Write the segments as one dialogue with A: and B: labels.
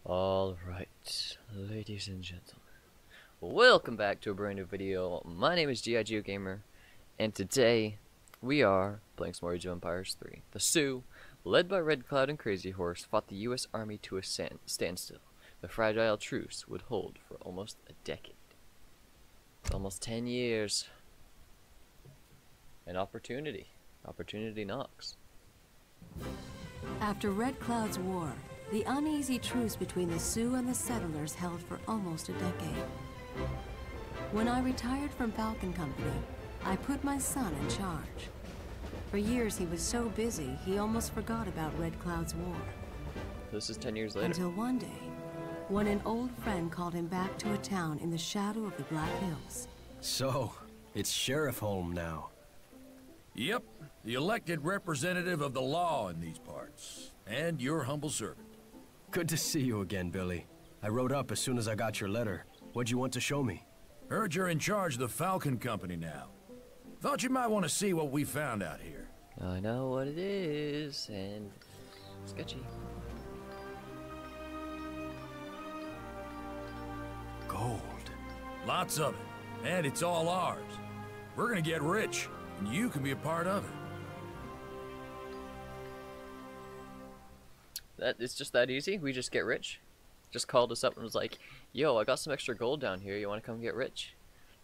A: Alright, ladies and gentlemen, welcome back to a brand new video. My name is GIGeoGamer, and today we are playing some more Age of Empires 3. The Sioux, led by Red Cloud and Crazy Horse, fought the US Army to a standstill. The fragile truce would hold for almost a decade. Almost 10 years. An opportunity. Opportunity knocks.
B: After Red Cloud's war, the uneasy truce between the Sioux and the settlers held for almost a decade. When I retired from Falcon Company, I put my son in charge. For years he was so busy, he almost forgot about Red Cloud's war.
A: This is 10 years later.
B: Until one day, when an old friend called him back to a town in the shadow of the Black Hills.
C: So, it's Sheriff Holm now.
D: Yep, the elected representative of the law in these parts. And your humble servant.
C: Good to see you again, Billy. I rode up as soon as I got your letter. What'd you want to show me?
D: Heard you're in charge of the Falcon Company now. Thought you might want to see what we found out here.
A: I know what it is, and sketchy.
C: Gold.
D: Lots of it, and it's all ours. We're gonna get rich, and you can be a part of it.
A: It's just that easy? We just get rich? Just called us up and was like, yo, I got some extra gold down here, you want to come get rich?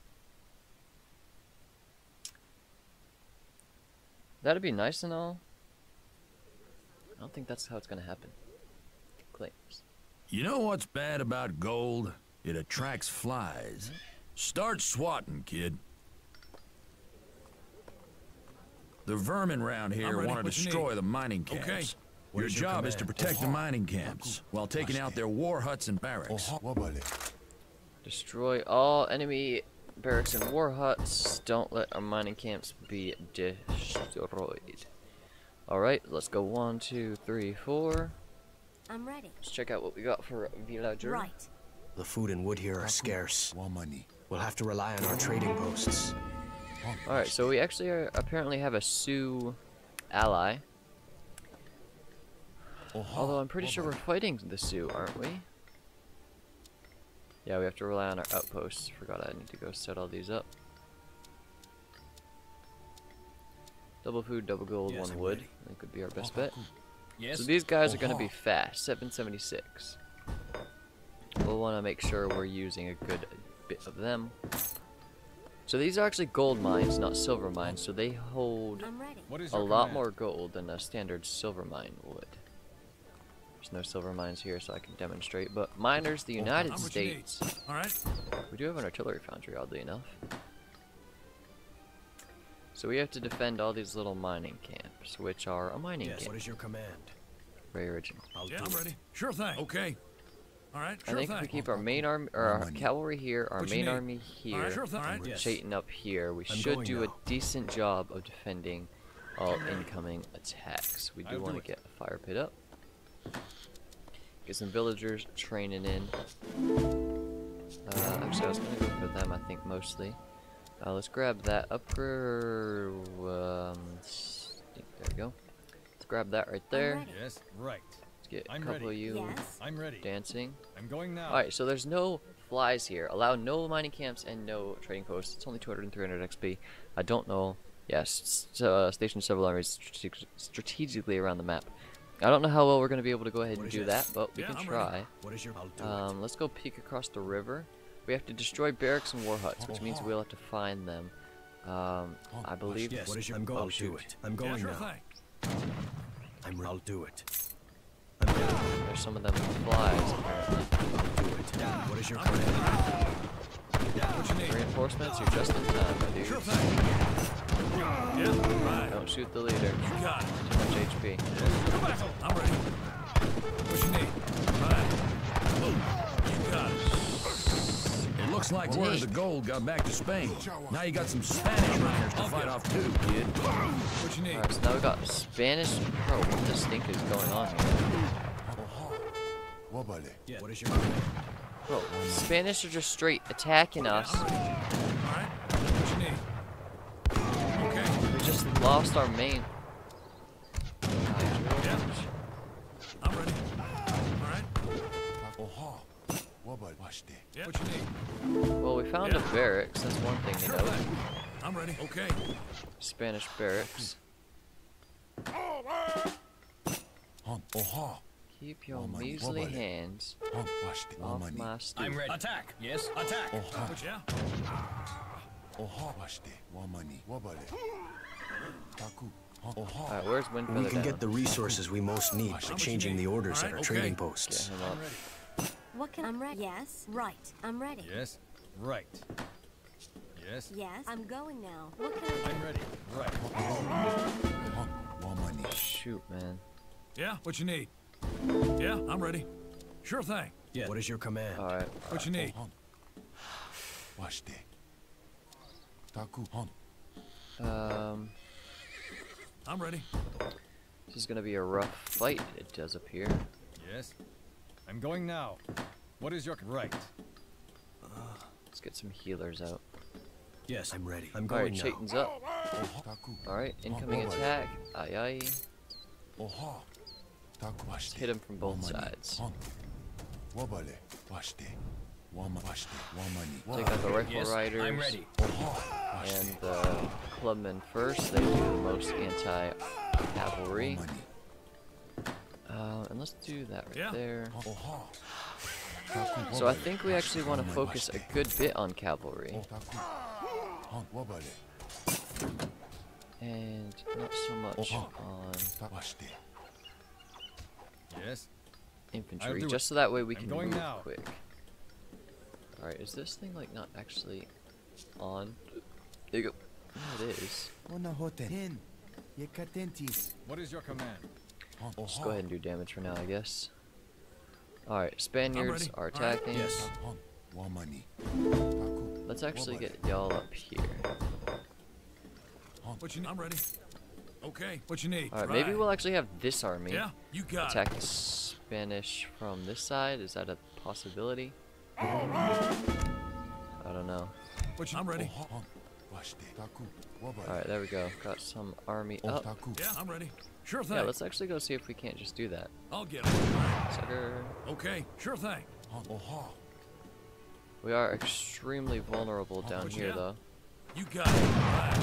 A: That'd be nice and all. I don't think that's how it's gonna happen. Claims.
D: You know what's bad about gold? It attracts flies. Start swatting, kid. The vermin round here want to destroy the mining camps.
E: Okay.
D: Your job is to protect the mining camps while taking out their war huts and barracks.
A: Destroy all enemy barracks and war huts. Don't let our mining camps be destroyed. Alright, let's go 1, 2, 3, 4.
B: I'm ready.
A: Let's check out what we got for villager.
B: Right.
C: The food and wood here are scarce.
E: money.
C: We'll have to rely on our trading posts.
A: Alright, so we actually apparently have a Sioux ally. Although I'm pretty sure we're fighting the Sioux, aren't we? Yeah, we have to rely on our outposts. Forgot I need to go set all these up. Double food, double gold,
E: Yes,
A: 1
E: I'm
A: wood.
E: ready.
A: I think would be our best bet.
E: Yes.
A: So these guys are going to be fast. 776. We'll want to make sure we're using a good bit of them. So these are actually gold mines, not silver mines. So they hold
B: I'm ready.
E: What is
A: a
E: your
A: lot
E: command?
A: more gold than a standard silver mine would. There's no silver mines here, so I can demonstrate. But miners, the United
D: I'm what you need.
A: States.
D: All right.
A: We do have an artillery foundry, oddly enough. So we have to defend all these little mining camps, which are a mining
C: Yes.
A: camp.
C: What is your command?
A: Very original.
C: I'll
D: Yeah,
C: do
D: I'm
C: it.
D: ready. Sure thing. Okay. All right.
A: I
D: Sure
A: think
D: thing.
A: if we keep our main army, or our cavalry here, our
D: What you
A: main
D: need?
A: army
D: All right.
A: here,
D: Sure thing. All right.
C: Yes.
A: Chayton up here, we
C: I'm
A: should
C: going
A: do a
C: now.
A: decent job of defending all incoming attacks. We do
E: I'll
A: want
E: do
A: to
E: it.
A: get a fire pit up. Get some villagers training in. Actually, I was going to go for them, I think, mostly. Let's grab that upgrade. There we go. Let's grab that right there.
B: ready.
E: Yes, right.
A: Let's get a
E: I'm
A: couple
E: ready.
A: of you
B: Yes.
E: I'm ready.
A: dancing.
E: I'm going now.
A: Alright, so there's no flies here. Allow no mining camps and no trading posts. It's only 200 and 300 XP. I don't know. Yes, station several armies strategically around the map. I don't know how well we're going to be able to go ahead
C: What
A: and
C: is
A: do
C: that?
A: that, but we
D: Yeah,
A: can
D: I'm
A: try.
D: ready.
C: What is your... I'll do it.
A: Let's go peek across the river. We have to destroy barracks and war huts, which means we'll have to find them. I believe...
C: Yes. What is your...
A: Oh,
C: I'll do
A: shoot.
C: it. I'm
D: Yeah,
C: going
D: sure
C: now.
D: thing.
C: I'll do it. I'm ready.
A: There's some of them flies, apparently.
C: I'll do it. What is your command?
D: What you need?
A: Reinforcements, you're just in time, my dude.
D: Sure thing. Yeah. Right.
A: Don't shoot the leader.
D: You got it.
A: Too much HP.
D: Come back. I'm ready. What you need? Right. You got it. It looks like word of the gold got back to Spain. Now you got some Spanish miners to fight off too, kid. What you need?
A: Alright, so now we got Spanish. Bro, what the stink is going on here?
C: Yes. What is your command?
A: Bro, Spanish are just straight attacking us.
D: All right. What you need? Okay.
A: We just lost our main.
D: Yeah. I'm ready. All right. Yeah. What you need?
A: Well, we found a barracks. That's one thing to
D: Sure
A: know.
D: thing. I'm ready. Okay.
A: Spanish barracks. Keep your measly hands off my stew.
C: I'm ready. Attack. Yes, attack.
D: Yeah.
A: Alright, where's Windfeather
C: We can
A: down?
C: get the resources we most need by changing the orders at our trading
A: Get
C: posts.
A: him up.
B: What can I'm ready? Yes, right. I'm ready.
E: Yes, right. Yes,
B: Yes, I'm going now. What can I
E: I'm ready. Right.
A: Shoot, man.
D: Yeah. What you need? Yeah. I'm ready. Sure thing.
C: Yeah. What is your command?
A: Alright.
D: What you need? I'm ready.
A: This is gonna be a rough fight, it does appear.
E: Yes, I'm going now. What is your right?
A: Let's get some healers out.
C: Yes, I'm ready. I'm going
A: Alright,
C: now.
A: Chayton's up. Alright, incoming attack. Aye aye. Hit him from both sides. Take out the rifle
C: Yes,
A: riders
C: I'm ready.
A: and the clubmen first. They do the most anti-cavalry. And let's do that right there. So I think we actually want to focus a good bit on cavalry. And not so much on
E: Yes,
A: infantry,
E: do
A: just
E: it.
A: so that way we
E: I'm
A: can
E: going
A: move
E: now.
A: quick. Alright, is this thing like not actually on? There you go. Yeah, it is.
E: what is your command?
A: Just go ahead and do damage for now, I guess. Alright, Spaniards
D: ready.
A: are
D: All right.
A: attacking.
C: Yes.
A: Let's actually get y'all up here.
D: What you need? I'm ready. Okay. What you need?
A: Alright, maybe we'll actually have this army
D: Yeah. You got
A: attack the Spanish from this side. Is that a possibility? I don't know.
D: it. What you? I'm ready.
A: Alright, there we go. Got some army up.
D: Yeah. I'm ready. Sure thing.
A: Yeah, let's actually go see if we can't just do that.
D: I'll get it.
A: Sucker.
D: Okay. Sure thing.
A: We are extremely vulnerable down here,
D: yeah.
A: though.
D: You got it. Right.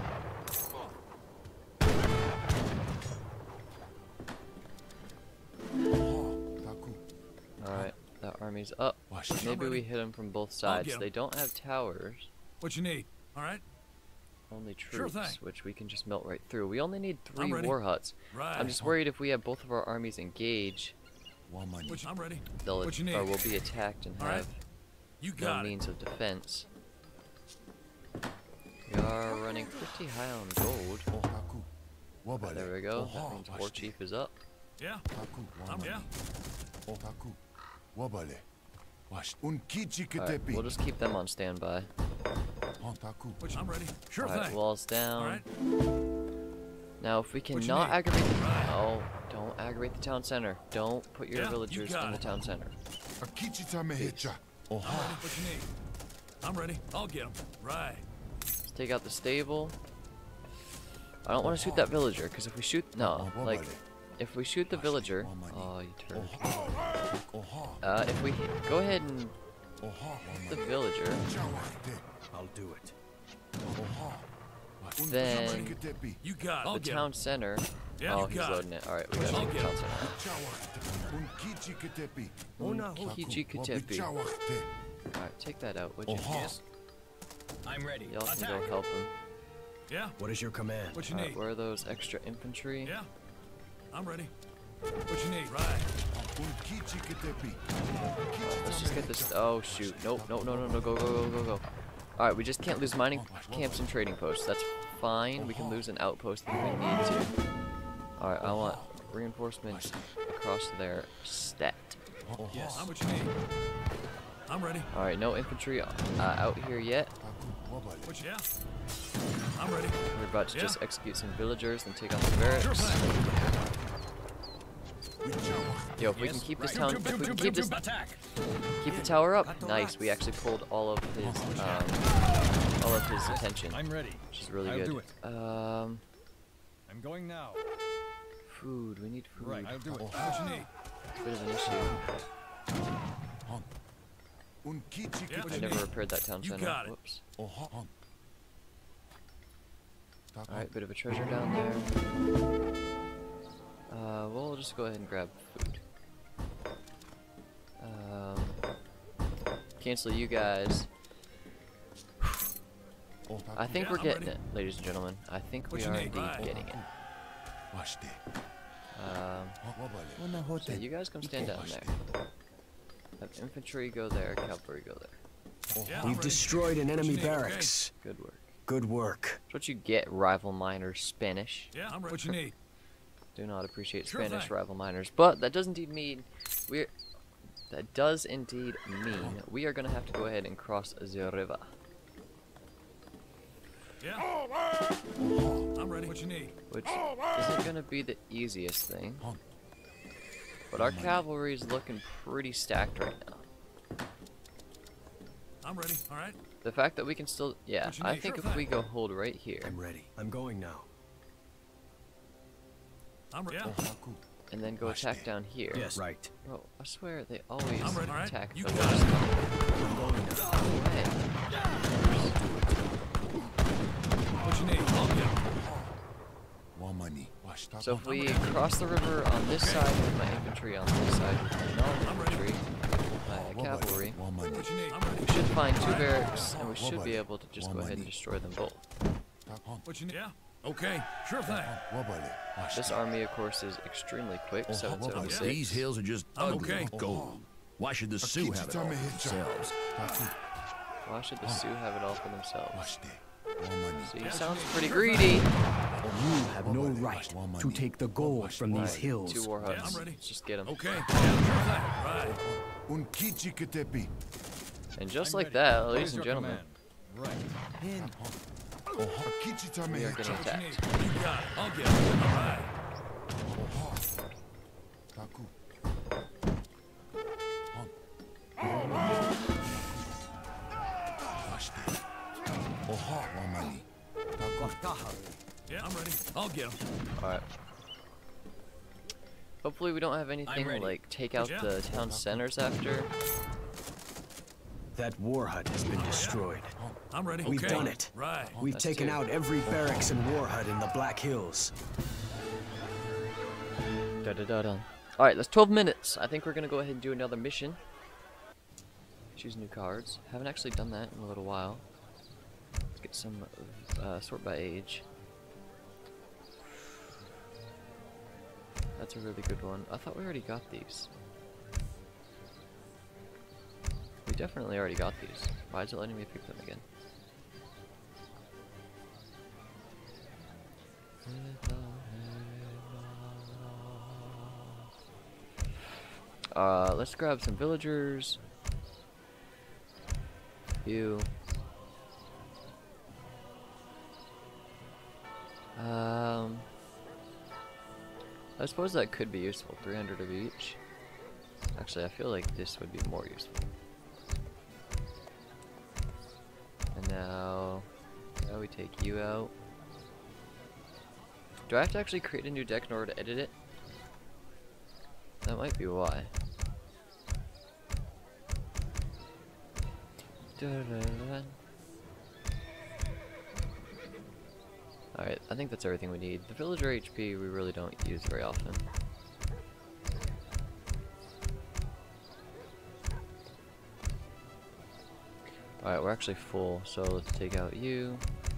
A: Alright, that army's up. Maybe we hit them from both sides.
D: get 'em.
A: They don't have towers,
D: What you need? All right.
A: only
D: Sure
A: troops,
D: thing.
A: which we can just melt right through. We only need 3
D: ready.
A: war huts.
D: Right.
A: I'm just worried if we have both of our armies engaged,
D: What you, I'm ready.
A: they'll
D: What you need?
A: or we'll be attacked and
D: All right.
A: have
D: You
A: no
D: got it.
A: means of defense. We are running pretty high on gold. There we go. That means War Chief is up.
D: Yeah. Yeah.
A: Alright, we'll just keep them on standby.
D: What you, I'm ready. Sure
A: Alright,
D: thing.
A: walls
D: All
A: down.
D: right.
A: Now, if we
D: What you
A: cannot
D: need?
A: aggravate the
D: Right.
A: oh, don't aggravate the town center. Don't put your
D: Yeah, you
A: villagers
D: got
A: in the
D: it.
A: town center.
D: I'm ready. What you need? I'm ready. I'll get him. Right.
A: Let's take out the stable. I don't want to shoot that villager, because if we shoot like if we shoot the villager, oh you turd. If we go ahead and hit the villager,
C: I'll do it.
A: then
D: You got it. I'll
A: the
D: get
A: town
D: him.
A: center.
D: Yeah,
A: Oh,
D: you
A: he's
D: got it.
A: loading it. All right, we got
D: I'll
A: the
D: get
A: town
D: him.
A: center. GIGeoPlays. Alright, take that out, would you?
C: Yes. I'm ready.
A: Y'all can go help him.
D: Yeah.
C: What is your command?
D: What you
A: Alright,
D: need?
A: where are those extra infantry?
D: Yeah. I'm ready. What you need? Right.
A: Let's just get this. Oh shoot! Nope, no, no, no, no! Go, go, go, go, go! All right, we just can't lose mining camps and trading posts. That's fine. We can lose an outpost if we need to. All right, I want reinforcements across their stat.
C: Yes.
D: I'm what you need. I'm ready.
A: All right, no infantry out here yet.
D: What you? Yeah. I'm ready.
A: We're about to
D: Yeah.
A: just execute some villagers and take on the
D: Sure
A: barracks.
D: thing.
A: Yo, if we can keep this town, if we can keep this,
C: Attack.
A: keep the tower up. Nice. We actually pulled all of his attention,
E: I'm ready.
A: which is really
E: I'll
A: good.
E: do it. I'm going now.
A: Food. We need food.
E: Right, I'll do it.
D: What you need?
A: Bit of an issue. I never repaired that town
D: You
A: center.
D: got it.
A: Whoops. Alright, bit of a treasure down there. We'll just go ahead and grab food. Cancel you guys. I think we're getting it, ladies and gentlemen. I think we are indeed getting it. So you guys come stand down there. Have infantry go there, cavalry go there.
C: We've destroyed an enemy barracks.
A: Good work.
C: Good work.
A: That's what you get, rival miners, Spanish.
D: Yeah, I'm ready. What you need?
A: Do not appreciate
D: Sure
A: Spanish
D: thing.
A: rival miners, but that does indeed mean we are gonna have to go ahead and cross the river.
D: Yeah. I'm ready. What you need?
A: Which isn't gonna be the easiest thing. But our cavalry is looking pretty stacked right now.
D: I'm ready. All right.
A: The fact that we can still, yeah,
D: What you
A: I
D: need?
A: think
D: Sure
A: if we
D: thing.
A: go hold right here
C: I'm ready. I'm going now.
D: I'm ready. Yeah.
A: and then go attack down here.
C: Yes. Right.
A: Bro, I swear they always
D: I'm ready. All right.
A: attack
D: You
A: the
D: got
A: worst
D: it.
A: stuff.
C: I'm going now.
A: Hey,
D: What you need? I'll get it.
A: so if we cross the river on this side with my infantry, on this side with my non-infantry, my cavalry,
D: What you need? I'm ready.
A: we should find two barracks, and we should be able to just go ahead and destroy them both.
D: What you need? Yeah. Okay. Sure thing.
A: This army, of course, is extremely quick, 776.
D: These
F: hills are just
D: I'm okay.
F: gold. Why should the Sioux have it all for themselves?
A: Why should the Sioux have it all for themselves? See,
D: Yeah.
A: sounds pretty greedy.
C: You have no right to take the gold from these
A: Right,
C: hills.
A: 2 war
D: Yeah,
A: hubs.
D: I'm ready.
A: Let's just get them.
D: Okay. Yeah. Sure thing. Right.
A: And just
E: I'm
A: like
E: ready.
A: that,
E: What
A: ladies
E: is
A: and
E: your
A: gentlemen,
E: command? Right.
A: we are getting
D: What you
A: attacked.
D: need? You got it. I'll get it. All right. Yeah, I'm ready. I'll get him.
A: Alright. Hopefully we don't have anything
E: ready.
A: like take out
D: Yeah.
A: the town centers after.
C: That war hut has been destroyed.
D: I'm ready.
C: We've
D: Okay.
C: done it.
D: Right.
C: We've
A: That's
C: taken
A: two.
C: out every barracks and war hut in the Black Hills.
A: Da-da-da-da. Alright, that's 12 minutes. I think we're gonna go ahead and do another mission. Choose new cards. Haven't actually done that in a little while. Let's get some sort by age. That's a really good one. I thought we already got these. We definitely already got these. Why is it letting me pick them again? Let's grab some villagers. You. I suppose that could be useful. 300 of each. Actually, I feel like this would be more useful. And now we take you out. Do I have to actually create a new deck in order to edit it? That might be why. Alright, I think that's everything we need. The villager HP we really don't use very often. Alright, we're actually full, so let's take out you.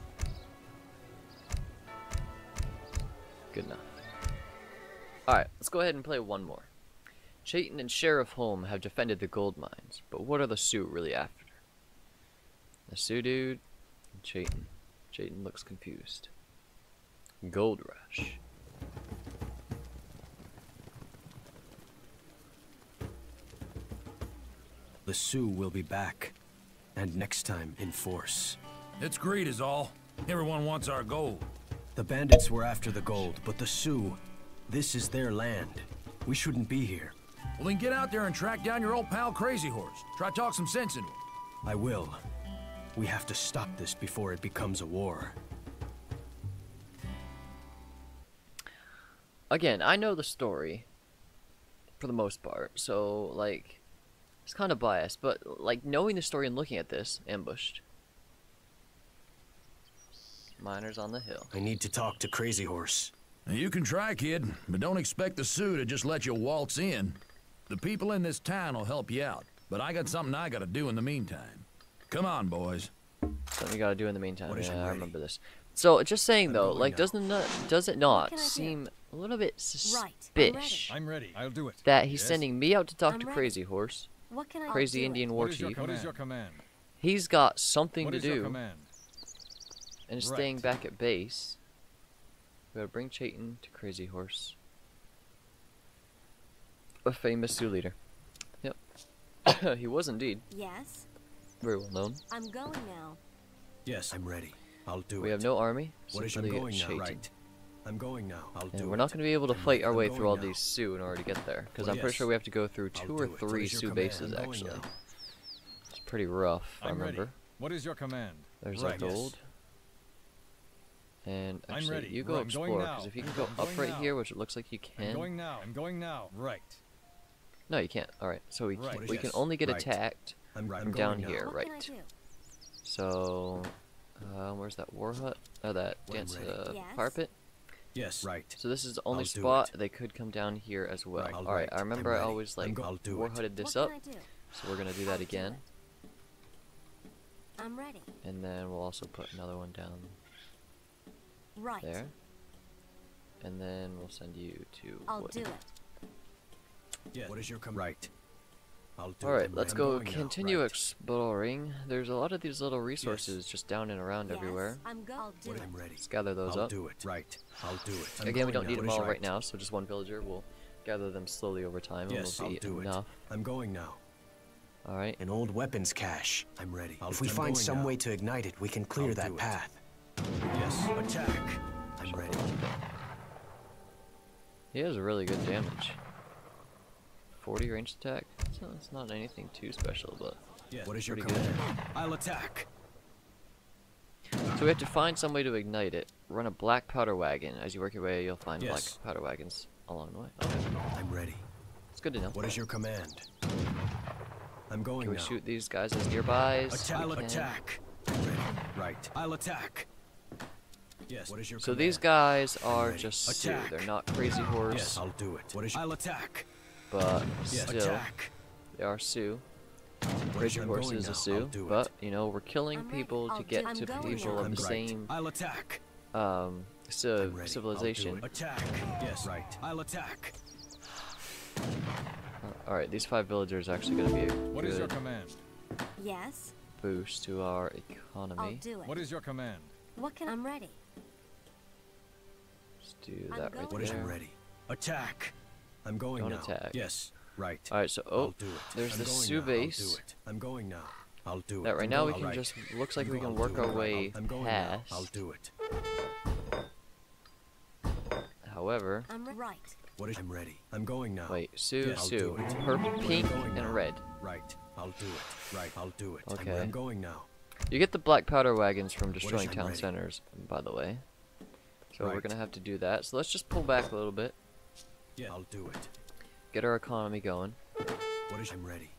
A: Good enough. Alright, let's go ahead and play one more. Chayton and Sheriff Holm have defended the gold mines, but what are the Sioux really after? The Sioux dude and Chayton. Chayton looks confused. Gold rush.
C: The Sioux will be back, and next time in force.
D: It's greed is all. Everyone wants our gold.
C: The bandits were after the gold, but the Sioux, this is their land. We shouldn't be here.
D: Well, then get out there and track down your old pal Crazy Horse. Try to talk some sense into him.
C: I will. We have to stop this before it becomes a war.
A: Again, I know the story for the most part, so like It's kind of biased, but like knowing the story and looking at this, ambushed. Miners on the hill.
C: I need to talk to Crazy Horse.
F: Now, you can try, kid, but don't expect the Sioux to just let you waltz in. The people in this town will help you out, but I got something I gotta do in the meantime. Come on, boys.
A: Something you gotta do in the meantime.
C: What is
A: Yeah, I
C: ready?
A: remember this. So, just saying though,
C: going
A: like,
C: now.
A: does it not
B: can I do?
A: seem a little bit
B: Right,
A: suspicious
E: I'm ready. I'll do it.
A: that he's
E: Yes?
A: sending me out to talk
B: I'm
A: to
B: ready.
A: Crazy Horse,
B: What can I
A: Crazy
B: do?
A: Indian War
E: What is your
A: Chief?
E: command?
A: He's got something
E: What
A: to
E: is your
A: do,
E: command?
A: and is
E: Right.
A: staying back at base. We gotta bring Chayton to Crazy Horse, a famous Sioux leader. Yep, he was indeed
B: Yes,
A: very well known.
B: I'm going now.
C: Yes, I'm ready. I'll do it.
A: We have no army,
C: What is I'm
A: simply
C: going now,
A: Chayton.
C: right? I'm going now. I'll
A: And
C: do
A: we're
C: it.
A: not going to be able to
C: I'm
A: fight
C: ready.
A: our
C: I'm
A: way
C: going
A: through all
C: now.
A: these Sioux in order to get there, because
C: Well,
A: I'm pretty
C: yes.
A: sure we have to go through
C: I'll
A: 2 or
C: do it. What
A: 3
C: is your
A: Sioux
C: command?
A: bases
C: I'm going
A: actually.
C: now.
A: It's pretty rough, I
E: I'm ready.
A: remember.
E: What is your command?
A: There's
C: Right,
A: that
C: yes.
A: gold. And
E: I'm
A: actually,
E: ready.
A: you go
E: I'm going
A: explore,
E: now.
A: because if you can
E: I'm
A: go up
E: going
A: right
E: now.
A: here, which it looks like you
E: I'm
A: can.
E: going now. I'm going now. Right.
A: No, you can't. Alright, so we,
E: Right.
A: we can
C: Yes.
A: only get
C: Right.
A: attacked
C: I'm
A: from
C: going
A: down
C: now.
A: here,
B: What can I
A: right.
B: do?
A: So, where's that war hut? Oh, that
C: When
A: dance
C: ready.
B: Yes.
A: fire pit?
C: Yes, right.
A: So this is the only
C: I'll do
A: spot
C: it.
A: they could come down here as well.
C: Right.
A: Alright, I
C: I'm
A: remember I
C: ready.
A: always like
C: I'll do
A: war
C: it.
A: hutted this
B: What
A: up,
B: can I do?
A: so we're gonna do that
B: I'll do
A: again.
B: it. I'm ready.
A: And then we'll also put another one down
B: Right.
A: there. And then we'll send you to
B: I'll
A: wood.
B: do it.
C: Yes. What is your command? Right. I'll do it.
A: Alright,
C: I'm
A: let's
C: ready.
A: go
C: I'm going now.
A: continue
C: Right.
A: exploring. There's a lot of these little resources just down and around
B: Yes,
A: everywhere.
B: I'll do
C: What
B: it.
C: I'm ready.
A: Let's gather those
C: I'll
A: up.
C: do it. Right. I'll do it. I'm
A: Again, we
C: going
A: don't
C: now.
A: need them
C: What is
A: all right now, so just one villager. We'll gather them slowly over time,
C: Yes,
A: and
C: I'll
A: we'll
C: do
A: be
C: it.
A: enough.
C: I'm going now.
A: Alright,
C: An old weapons cache. I'm ready.
G: If we find some way to ignite it, we can clear
C: I'll
G: that
C: do it.
G: path.
C: Yes. Attack. I'm ready.
A: he has really good damage. 40 ranged attack. So it's not anything too special, but
C: Yes. What is your
A: pretty good.
C: command? I'll attack.
A: so we have to find some way to ignite it. Run a black powder wagon. As you work your way, you'll find
C: Yes.
A: black powder wagons along the way. Okay,
C: I'm ready.
A: it's good to know.
C: What is your command? I'm going
A: Can we
C: now.
A: shoot these guys as nearbys?
C: Attack. I'll
A: We can.
C: attack. I'm ready. Right. I'll attack. Yes. What is your
A: So
C: command?
A: these guys are
C: ready.
A: just Sioux.
C: Attack.
A: They're not Crazy Horse,
C: Yes, I'll do it. What is I'll attack.
A: but
C: Yes.
A: still,
C: Attack.
A: they are Sioux.
C: What
A: Crazy
C: I'm
A: Horse
C: going
A: is
C: now.
A: a
C: I'll
A: Sioux,
C: do it.
A: but you know we're killing
B: I'm ready.
A: people
B: I'll
A: to
B: do
A: get
B: it. I'm
A: to
B: going
A: people
B: now.
A: of
C: I'm
A: the
C: right.
A: same
C: I'll attack.
A: um,
C: I'm ready.
A: civilization.
C: I'll do it. Attack. Yes. Right. I'll attack.
A: Alright, these 5 villagers are actually going to be a
E: What is your
A: good
E: command?
B: Yes,
A: boost to our
B: I'll
A: economy.
B: do it.
E: What is your command?
B: What can I'm ready?
A: Let's do
B: I'm
A: that right
B: going.
C: What is
A: there.
C: I'm ready? Attack. I'm going
A: Don't
C: now.
A: attack.
C: Yes. Right.
A: Alright, so
C: I'll
A: oh,
C: do it.
A: there's
C: I'm
A: the
C: going
A: Sioux
C: now.
A: base.
C: I'll do it. I'm going now. I'll do it.
A: That right
C: I'm
A: now we
C: going-
A: can
C: right.
A: just looks like we can
C: I'll
A: work
C: do
A: our
C: it.
A: way
C: I'm going now.
A: past.
C: I'll do it.
A: However,
B: I'm right.
C: What is I'm ready? I'm going now.
A: wait, Sioux,
C: Yes, I'll
A: Sioux,
C: do it.
A: purple, pink,
C: going now.
A: and red.
C: Right. I'll do it. Right. I'll do it.
A: Okay.
C: I'm going now.
A: You get the black powder wagons from
C: is
A: destroying
C: I'm
A: town
C: ready?
A: centers, by the way. So we're
C: Right.
A: gonna have to do that. So let's just pull back a little bit,
C: Yeah. I'll do it.
A: get our economy going.
C: What is I'm ready?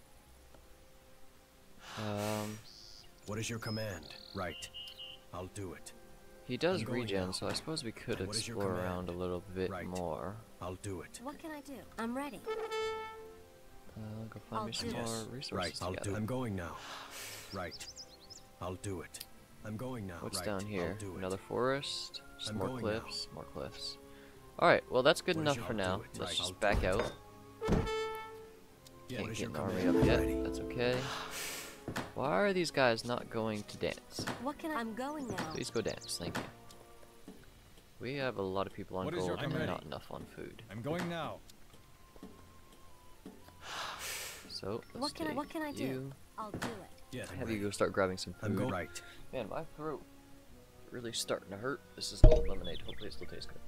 A: Um,
C: What is your command? Right. I'll do it.
A: he does
C: I'm going
A: regen,
C: now.
A: so I suppose we could
C: And what is your
A: explore
C: command?
A: around a little bit
C: Right.
A: more.
C: I'll do it.
B: What can I do? I'm ready.
A: Go find
B: I'll
A: me some
B: do
A: more
C: Yes.
A: resources
C: Right. I'll
A: together.
C: do. I'm going now. Right. I'll do it. I'm going now.
A: What's
C: right.
A: down here?
C: I'll do it.
A: Another forest, some
C: I'm
A: more
C: going now.
A: cliffs, more cliffs. Alright, well that's good
C: What is
A: enough
C: your-
A: for
C: I'll
A: now.
C: do it.
A: Let's
C: Right,
A: just
C: I'll
A: back
C: do it.
A: out.
C: Yeah.
A: Can't
C: What is
A: get
C: your
A: an army
C: command?
A: up yet.
C: Ready.
A: That's okay. Why are these guys not going to dance?
B: What can I'm going now.
A: Please go dance, thank you. We have a lot of people on
E: What is your
A: gold and
E: command?
A: not enough on food.
E: I'm going now.
A: So, let's
B: What can I do?
A: you,
B: I'll do it.
C: Yes. I'm
A: have you
C: ready.
A: go start grabbing some
C: I'm
A: food.
C: going right.
A: Man, my throat really starting to hurt. This is old lemonade. Hopefully it still tastes good.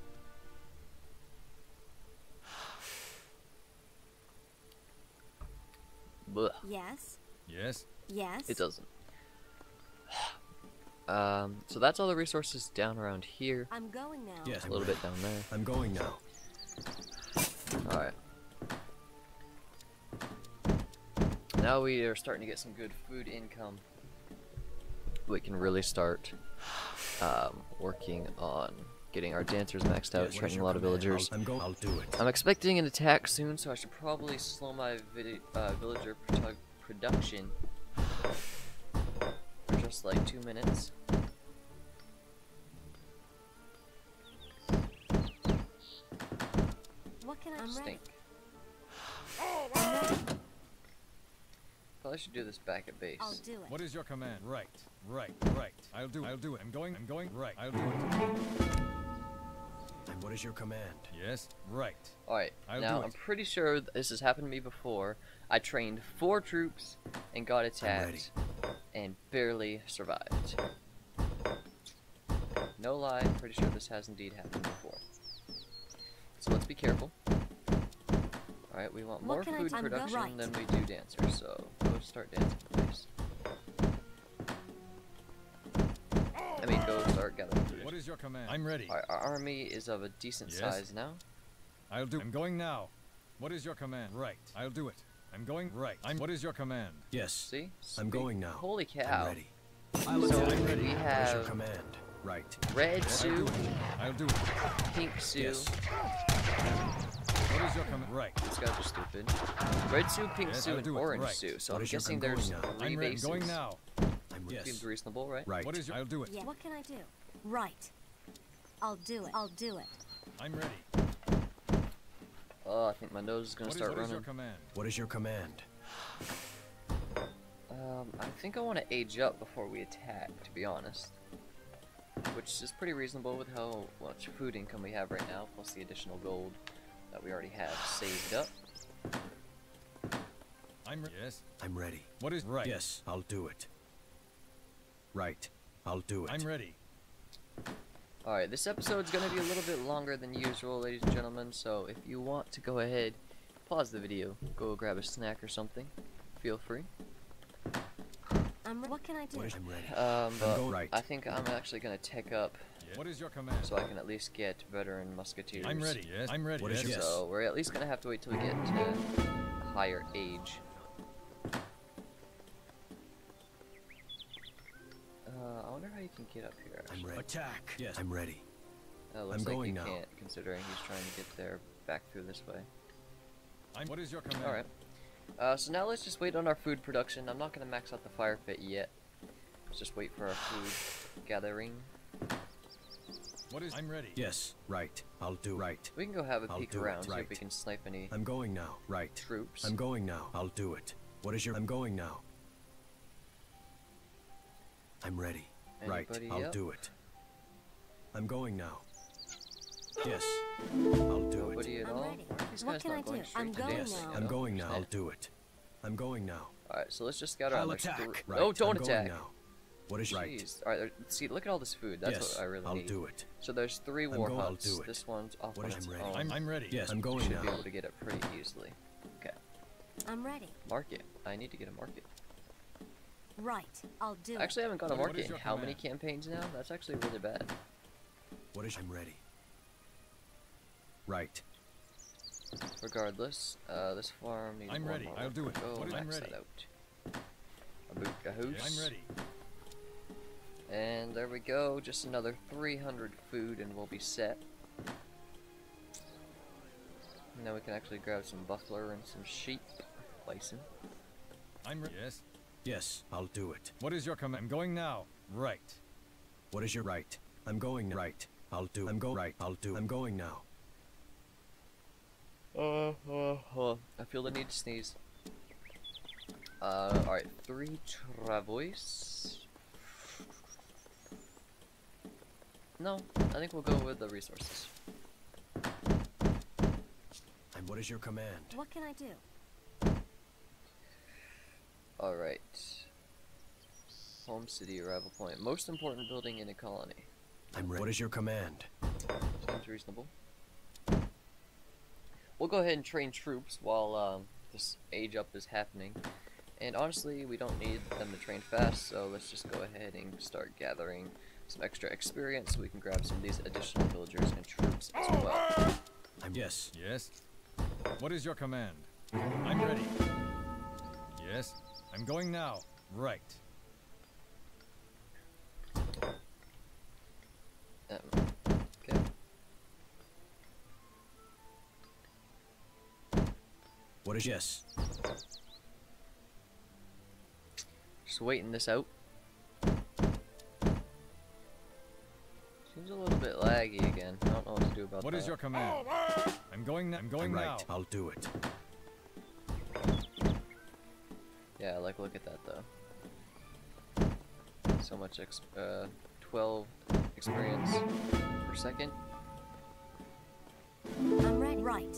A: Blech.
B: Yes,
E: Yes.
B: yes.
A: It doesn't. So that's all the resources down around here.
B: I'm going now.
C: Yes.
A: A
C: I'm
A: little
C: ready.
A: bit down there.
C: I'm going now.
A: Alright. now we are starting to get some good food income. We can really start working on getting our dancers maxed out, training a lot of villagers.
C: I'll do it.
A: I'm expecting an attack soon, so I should probably slow my villager production for just like 2 minutes.
B: What can I
A: Stink. Probably should do this back at base.
B: I'll do it.
E: What is your command? Right. I'll do it. I'm going. Right. I'll do it.
C: And what is your command?
E: Yes. Right.
A: Alright, now I'm pretty sure this has happened to me before. I trained 4 troops and got attacked and barely survived. No lie, pretty sure this has indeed happened before. So let's be careful. Alright, we want more food production than we do dancers, so go start dancing, please. I mean, go start gathering food.
E: What is your command? I'm ready.
A: Alright, our army is of a decent size now.
E: I'll do. I'm going now. What is your command? Right. I'll do it. I'm going. Right. What is your command?
C: Yes.
A: See?
C: I'm going now.
A: Holy cow.
C: I'm ready.
A: So
C: I'm ready.
A: we
C: What is your
A: have
C: command? Right.
A: red Sioux,
E: I'll do it.
A: pink Sioux.
C: Yes.
E: What is your command? Right.
A: These guys are stupid. Red Sioux, pink
E: Yes,
A: Sioux,
E: I'll
A: and
E: do it.
A: orange
E: Right.
A: Sioux. So
C: What
A: I'm
C: is your
A: guessing
C: command?
A: there's
C: Going now.
A: 3
E: I'm ready.
A: bases.
E: Going now.
A: Seems reasonable, right?
C: Right.
E: What is your? I'll do it.
B: Yeah. What can I do? Right. I'll do it. I'll do it.
E: I'm ready.
A: Oh, I think my nose is gonna start
E: What is your
A: running.
E: command?
C: What is your command?
A: I think I want to age up before we attack, to be honest. Which is pretty reasonable with how much food income we have right now, plus the additional gold that we already have saved up.
E: Yes.
C: I'm ready.
E: What is right?
C: Yes, I'll do it. Right. I'll do it.
E: I'm ready.
A: Alright, this episode's gonna be a little bit longer than usual, ladies and gentlemen, so if you want to go ahead, pause the video, go grab a snack or something, feel free.
B: What can I do?
C: I'm ready.
A: But
C: right.
A: I think I'm actually gonna tech up
E: Yes. What is your command?
A: so I can at least get veteran musketeers.
E: I'm ready. Yes. I'm ready.
C: What is your-
A: So we're at least gonna have to wait till we get to a higher age. I wonder how you can get up here, actually.
C: I'm ready. Attack. Yes. I'm ready.
A: Looks
C: I'm
A: like
C: going
A: you
C: now.
A: can't, considering he's trying to get there back through this way.
E: What is your command?
A: Alright. So now let's just wait on our food production. I'm not going to max out the fire pit yet. Let's just wait for our food gathering.
E: What is? I'm ready.
C: Yes. Right. I'll do right.
A: We can go have a
C: I'll
A: peek
C: do it,
A: around, see if
C: right.
A: we can snipe any
C: I'm going now. Right.
A: troops.
C: I'm going now. I'll do it. What is your? I'm going now. I'm ready.
A: Anybody
C: Right. I'll
A: else?
C: do it. I'm going now. Yes. I'll do
A: Nobody
C: it.
A: at
B: I'm
A: all?
B: ready.
A: Why are these
B: What
A: guys
B: can
A: not
B: I do?
A: going straight
B: I'm
A: to
B: going
A: dance?
B: now.
A: I
C: I'm
A: don't
C: going now. I'll
A: understand.
C: do it. I'm going now.
A: Alright, so let's just scout around.
C: I'll
A: There's
C: attack.
A: three-
C: Right.
A: Oh, don't
C: I'm going
A: attack.
C: now. What is right?
A: Jeez. Alright, see, look at all this food. That's
C: Yes.
A: what I really
C: I'll
A: need.
C: do it.
A: So there's 3
C: I'm
A: war
C: going- I'll
A: huts.
C: do it.
A: This one's off
C: What
A: on
C: is
A: its
C: I'm ready?
A: own.
E: I'm ready.
C: Yes. I'm
A: We
C: going
A: should
C: now.
A: be able to get it pretty easily. Okay.
B: I'm ready.
A: Market. I need to get a market.
B: Right. I'll do
A: I actually haven't got a
E: What is
A: market in
E: your
A: how many
E: command?
A: campaigns now? That's actually really bad.
C: What is? I'm ready. Right.
A: Regardless, this farm needs
E: I'm
A: one
E: ready.
A: more
E: I'll do it.
A: Go
E: What is- I'm
A: max
E: ready.
A: that out. A boot
E: Yes. I'm ready.
A: And there we go. Just another 300 food and we'll be set. Now we can actually grab some buffalo and some sheep. Bison.
E: I'm ready. Yes.
C: Yes. I'll do it.
E: What is your command? I'm going now. Right.
C: What is your right? I'm going now. Right. I'll do. I'm go right. I'll do. I'm going now.
A: I feel the need to sneeze. Alright, 3 travois. No, I think we'll go with the resources.
C: And what is your command?
B: What can I do?
A: Alright. Home city arrival point. Most important building in a colony.
C: I'm ready. What is your command?
A: Seems reasonable. We'll go ahead and train troops while this age up is happening. And honestly, we don't need them to train fast, so let's just go ahead and start gathering some extra experience so we can grab some of these additional villagers and troops as well.
C: Yes.
E: Yes. What is your command? I'm ready. Yes. I'm going now. Right.
A: Okay.
C: What is yes?
A: Just waiting this out. Seems a little bit laggy again. I don't know what to do about that.
E: What is your command? I'm going
C: Right.
E: now.
C: I'll do it.
A: Yeah, like look at that though. So much 12 experience per second.
B: I'm ready. Right.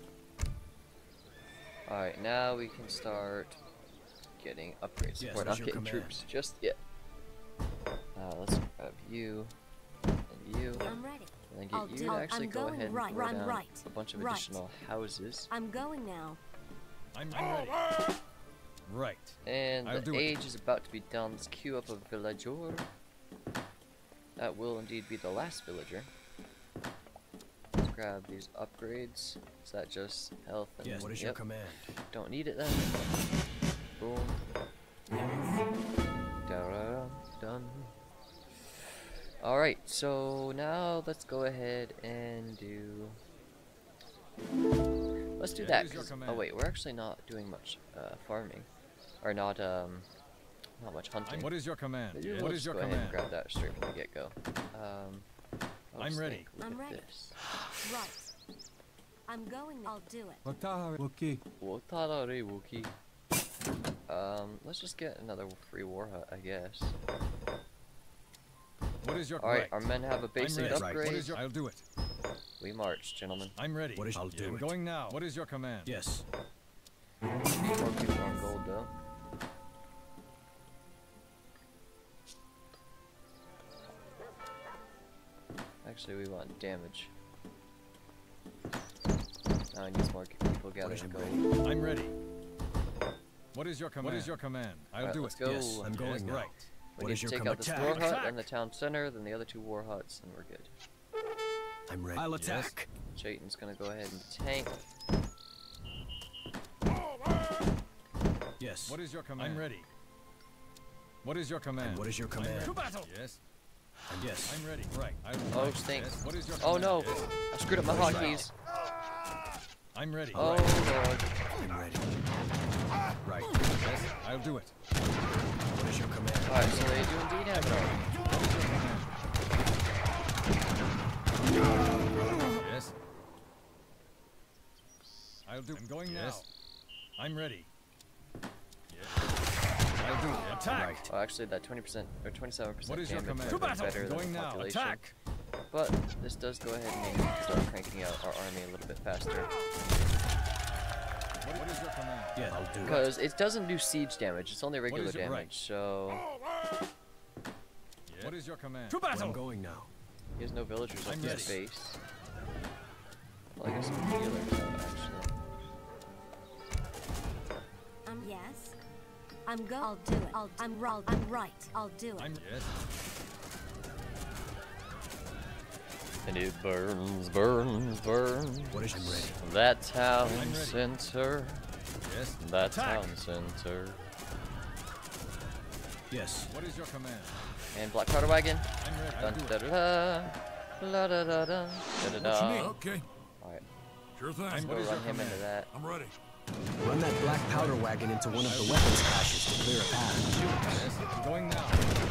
A: Alright, now we can start getting upgrades.
C: Yes,
A: We're
C: what is
A: not
C: your
A: getting
C: command?
A: troops just yet. Let's grab you and you.
B: I'm ready.
A: And then
B: I'll
A: get
B: do-
A: you to
B: I'll-
A: actually
B: I'm
A: go
B: going
A: ahead and
B: right,
A: throw
B: I'm
A: down
B: right,
A: a bunch of
B: right.
A: additional houses.
B: I'm going now.
E: I'm ready. Right.
A: And
E: I'll
A: the
E: do it.
A: age is about to be done. Let's queue up a villager. That will indeed be the last villager. Let's grab these upgrades. Is that just health? And
C: Yes. What is your command?
A: Don't need it then. Boom. Da-da-da, done. Alright, so now let's go ahead and do... Let's do
E: Yeah,
A: that.
E: use your
A: 'Cause-
E: command.
A: oh wait, we're actually not doing much farming. Or not much hunting.
E: What is your command?
A: Maybe we'll
E: What
A: just
E: is your
A: go ahead and
E: command?
A: grab that straight from the get-go. I'll
E: I'm
A: just
E: ready.
A: think, look
B: I'm
A: at
B: ready.
A: this.
B: Right. I'm going. I'll do it.
A: Wotarare Wookie. Let's just get another free war hut, I guess.
E: What is your
A: Alright,
E: right?
A: our men have a
E: I'm
A: basic
E: ready.
C: Right.
E: What
A: upgrade.
E: is your? I'll do it.
A: We march, gentlemen.
E: I'm ready.
C: What is? I'll do
E: I'm
C: it.
E: going now. What is your command?
C: Yes.
A: More people on gold, though. Actually, we want damage. Now I need more people gathering
C: is
A: gold.
E: I'm ready. What is your command? What is your command? I'll
A: Alright,
E: do
A: let's
E: it.
A: go.
C: Yes, I'm going now.
E: Right.
A: We
C: What
A: need
C: is
A: to
C: your
A: take
C: command?
A: out this
C: Attack.
A: war hut,
E: Attack.
A: then the town center, then the other two war huts, and we're good.
C: I'm ready. I'll attack.
A: Chayton's gonna go ahead and tank.
C: Yes.
E: What is your command? I'm ready. What is your command?
C: And what is your command?
E: To battle. Yes.
C: And yes.
E: I'm ready. Right.
A: Oh,
E: right.
A: stink.
E: Yes. What is your
A: Oh
E: command?
A: no!
E: Yes.
A: I screwed up my hotkeys.
E: I'm ready.
A: Oh
E: Right.
A: lord.
C: I'm ready. Right.
E: Yes. I'll do it.
C: What is your command?
A: Alright, so they do indeed have it all.
E: Yes. I'll do. I'm going now. I'm ready. Yes. I'll do it. Attack.
C: Right.
A: Oh, actually, that 20% or 27%
E: What is your
A: damage
E: command?
A: is
E: To battle.
A: better than
E: Going
A: the
E: now.
A: population.
E: Attack.
A: But this does go ahead and make me start cranking out our army a little bit faster.
E: What is your command?
C: Yeah, I'll do it.
A: Because it doesn't do siege damage, it's only regular
E: is your
A: damage,
E: right?
A: so
E: What is your command?
C: Where I'm going now.
A: he has no villagers up
E: I'm
A: his
E: ready.
A: base. Well, I guess some healers out, actually.
B: Yes. I'm go. I'll do it. I'm right. I'll do it.
E: Yes.
A: And it burns, burns, burns.
C: What is I'm ready?
A: That town
E: I'm ready.
A: center.
E: Yes.
A: That
E: Attack.
A: town center.
C: Yes.
E: What is your command?
A: And black powder wagon.
E: I'm ready.
A: Dun
E: I'll do
A: da
E: it.
A: da da. La da da da. Da da da.
F: Okay.
A: Alright,
F: Sure thing.
A: let's go
E: What is
A: run
E: your
A: him
E: command?
A: into that.
F: I'm ready.
C: Run that black powder wagon into one of the weapons caches to clear a path.
E: Yes. I'm going now.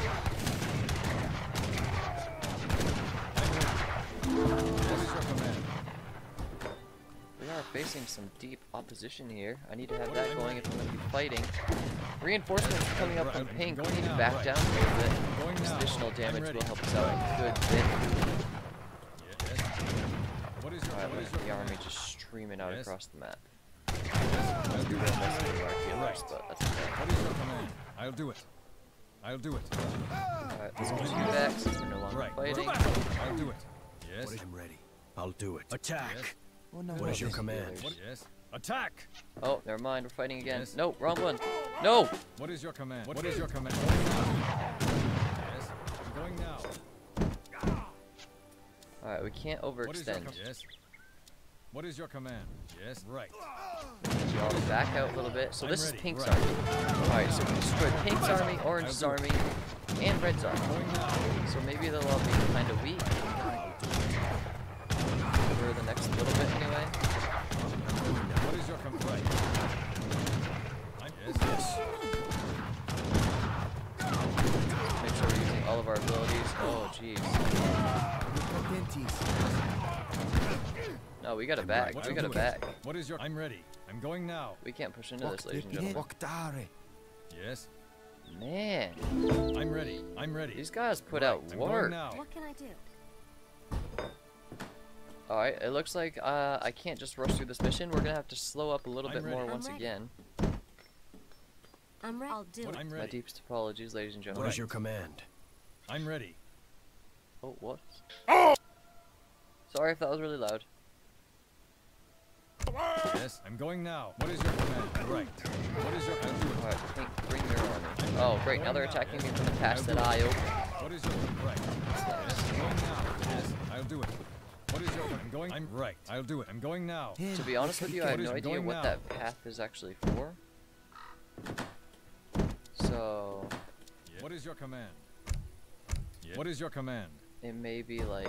E: What is your command?
A: We are facing some deep opposition here. I need to have that going if I'm going to be fighting. Reinforcements are coming up from pink. We need to back down a little bit.
E: Going
A: This
E: now.
A: additional damage
E: ready.
A: will help us out a good bit.
E: Yes. What is your
A: Alright,
E: what
A: we
E: is
A: have
E: your
A: the army
E: command?
A: just streaming out
E: Yes.
A: across the map.
E: I'll do
A: We're
E: it.
A: messing with our healers,
E: Right.
A: but that's okay.
E: What is your command? I'll do it. I'll do it.
A: Alright, let's go back since we're no longer
E: Right.
A: fighting.
E: I'll do it. Yes.
C: What is I'm ready? I'll do it. Attack.
E: Yes.
C: What is your command?
E: What? Yes. Attack.
A: Oh, never mind, we're fighting again.
E: Yes.
A: No, wrong one. No!
E: What is your command? What is your command? Going now. Yes. I'm going now.
A: Alright, we can't
E: What is your
A: overextend.
E: command? Yes. What is your command? Yes, right.
A: You all back out a little bit. So this is Pink's army. Alright, so we destroyed Pink's army, Orange's army, and Red's army. So maybe they'll all be kind of weak. For the next little bit anyway.
E: What is your command? Yes.
A: Make sure we're using all of our abilities. Oh, jeez. No, we got a back. We got a back.
E: What is your? I'm ready. I'm going now.
A: We can't push into this, ladies and gentlemen.
E: Yes.
A: Man,
E: I'm ready. I'm ready.
A: these guys put out
E: I'm
A: work.
E: going now.
B: What can I do?
A: Alright, it looks like I can't just rush through this mission. We're gonna have to slow up a little bit more once again.
B: I'm ready. I'll do it.
E: I'm
A: My
E: ready.
A: deepest apologies, ladies and
C: What
A: gentlemen.
C: is your command?
E: I'm ready.
A: Oh, what? Sorry if that was really loud.
E: Yes. I'm going now. What is your command? Right. What is your? I'll do it.
A: Alright, Pink, bring your army. Oh, great, now they're attacking me from the past that I opened.
E: What is your? Right. Yes. I'm going now. Yes. I'll do it. What is your? I'm going. I'm right. I'll do it. I'm going now.
A: To be honest with you, I have no
E: What is
A: idea
E: going
A: what
E: now?
A: that path is actually for. So,
E: What is your command? What is your command?
A: it may be like